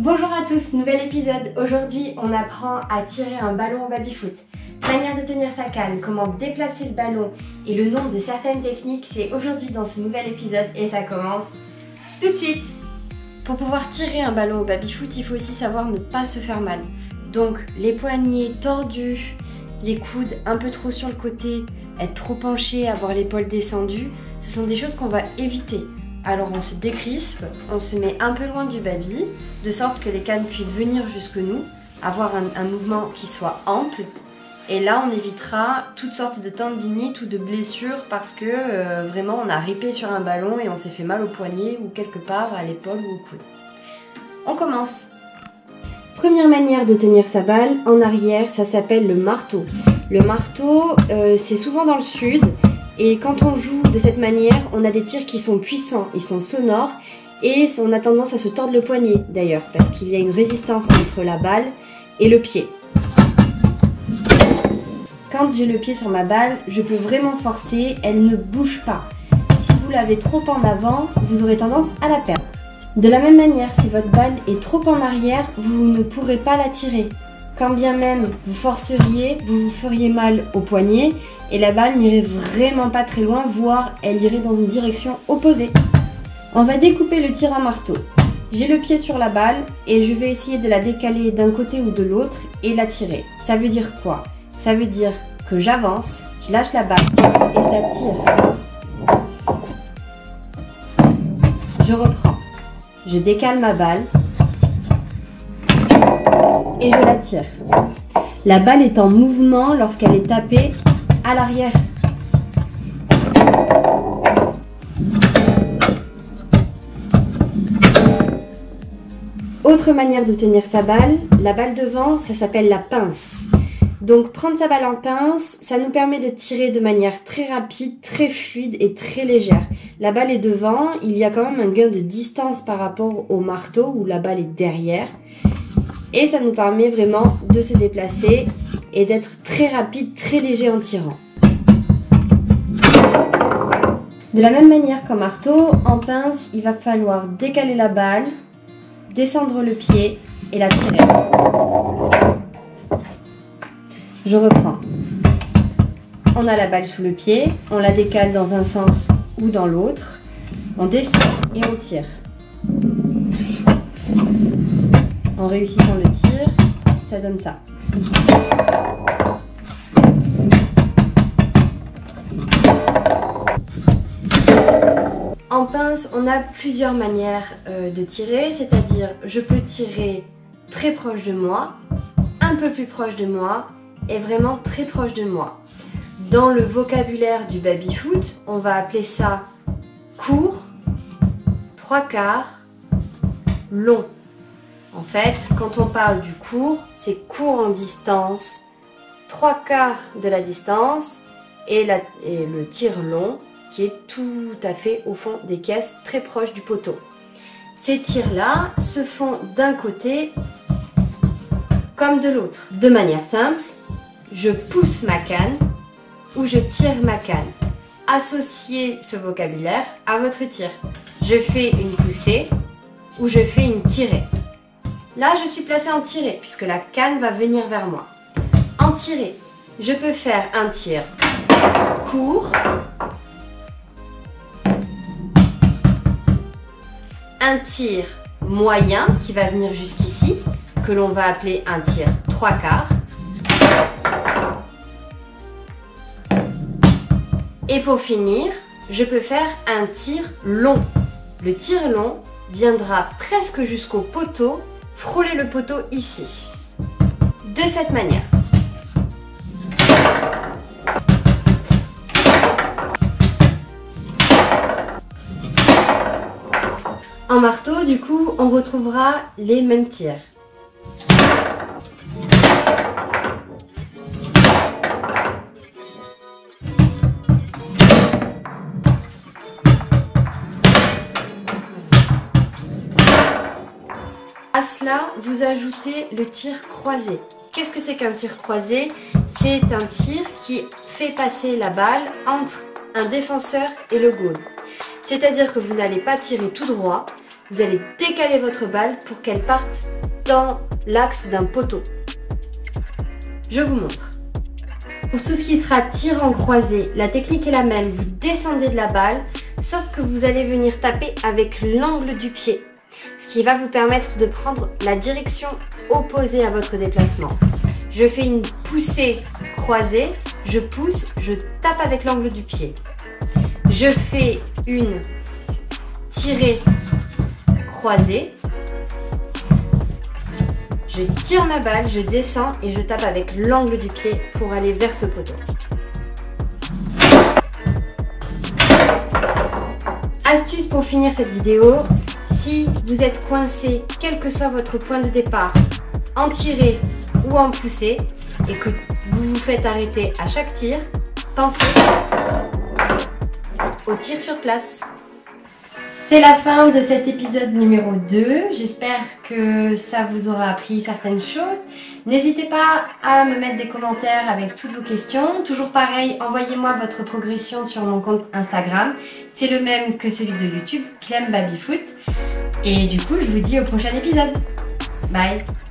Bonjour à tous, nouvel épisode. Aujourd'hui, on apprend à tirer un ballon au baby-foot. Manière de tenir sa canne, comment déplacer le ballon et le nom de certaines techniques, c'est aujourd'hui dans ce nouvel épisode et ça commence tout de suite. Pour pouvoir tirer un ballon au baby-foot, il faut aussi savoir ne pas se faire mal. Donc les poignets tordus, les coudes un peu trop sur le côté, être trop penché, avoir l'épaule descendue, ce sont des choses qu'on va éviter. Alors on se décrispe, on se met un peu loin du baby, de sorte que les cannes puissent venir jusque nous, avoir un mouvement qui soit ample. Et là on évitera toutes sortes de tendinites ou de blessures parce que vraiment on a ripé sur un ballon et on s'est fait mal au poignet ou quelque part à l'épaule ou au coude. On commence. Première manière de tenir sa balle, en arrière, ça s'appelle le marteau. Le marteau, c'est souvent dans le sud. Et quand on joue de cette manière, on a des tirs qui sont puissants, ils sont sonores et on a tendance à se tordre le poignet d'ailleurs parce qu'il y a une résistance entre la balle et le pied. Quand j'ai le pied sur ma balle, je peux vraiment forcer, elle ne bouge pas. Si vous l'avez trop en avant, vous aurez tendance à la perdre. De la même manière, si votre balle est trop en arrière, vous ne pourrez pas la tirer. Quand bien même vous forceriez, vous vous feriez mal au poignet et la balle n'irait vraiment pas très loin, voire elle irait dans une direction opposée. On va découper le tir en marteau. J'ai le pied sur la balle et je vais essayer de la décaler d'un côté ou de l'autre et la tirer. Ça veut dire quoi? Ça veut dire que j'avance, je lâche la balle et je la tire. Je reprends. Je décale ma balle et je la tire. La balle est en mouvement lorsqu'elle est tapée à l'arrière. Autre manière de tenir sa balle, la balle devant, ça s'appelle la pince. Donc prendre sa balle en pince, ça nous permet de tirer de manière très rapide, très fluide et très légère. La balle est devant, il y a quand même un gain de distance par rapport au marteau où la balle est derrière. Et ça nous permet vraiment de se déplacer et d'être très rapide, très léger en tirant. De la même manière qu'en marteau, en pince, il va falloir décaler la balle, descendre le pied et la tirer. Je reprends. On a la balle sous le pied, on la décale dans un sens ou dans l'autre, on descend et on tire. En réussissant le tir, ça donne ça. En pince, on a plusieurs manières de tirer, c'est-à-dire je peux tirer très proche de moi, un peu plus proche de moi et vraiment très proche de moi. Dans le vocabulaire du baby-foot, on va appeler ça court, trois quarts, long. En fait, quand on parle du court, c'est court en distance, trois quarts de la distance et le tir long qui est tout à fait au fond des caisses, très proche du poteau. Ces tirs-là se font d'un côté comme de l'autre. De manière simple, je pousse ma canne ou je tire ma canne. Associez ce vocabulaire à votre tir. Je fais une poussée ou je fais une tirée. Là, je suis placée en tirée puisque la canne va venir vers moi. En tirée, je peux faire un tir court, un tir moyen qui va venir jusqu'ici, que l'on va appeler un tir trois quarts. Et pour finir, je peux faire un tir long. Le tir long viendra presque jusqu'au poteau, frôler le poteau ici. De cette manière. En marteau, du coup, on retrouvera les mêmes tirs. À cela, vous ajoutez le tir croisé. Qu'est-ce que c'est qu'un tir croisé? C'est un tir qui fait passer la balle entre un défenseur et le goal. C'est-à-dire que vous n'allez pas tirer tout droit, vous allez décaler votre balle pour qu'elle parte dans l'axe d'un poteau. Je vous montre. Pour tout ce qui sera tir en croisé, la technique est la même. Vous descendez de la balle, sauf que vous allez venir taper avec l'angle du pied, ce qui va vous permettre de prendre la direction opposée à votre déplacement. Je fais une poussée croisée, je pousse, je tape avec l'angle du pied. Je fais une tirée croisée. Je tire ma balle, je descends et je tape avec l'angle du pied pour aller vers ce poteau. Astuce pour finir cette vidéo, si vous êtes coincé, quel que soit votre point de départ, en tirée ou en poussée, et que vous vous faites arrêter à chaque tir, pensez au tir sur place. C'est la fin de cet épisode numéro 2. J'espère que ça vous aura appris certaines choses. N'hésitez pas à me mettre des commentaires avec toutes vos questions. Toujours pareil, envoyez-moi votre progression sur mon compte Instagram. C'est le même que celui de YouTube, Clem Babyfoot. Et du coup, je vous dis au prochain épisode. Bye!